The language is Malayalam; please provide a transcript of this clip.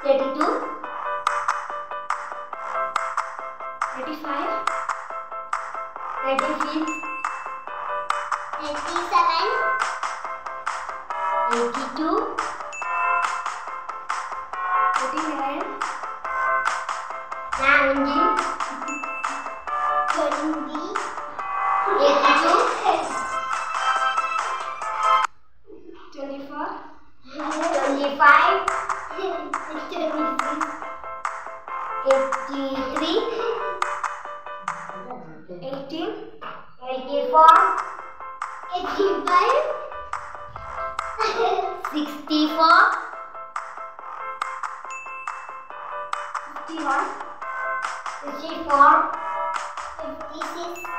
32, 35, 36, 37, 82, 39, 90, 20, 82, 24, 25, 26, 83, 18, 84, 85, 64, 51, 54, 56,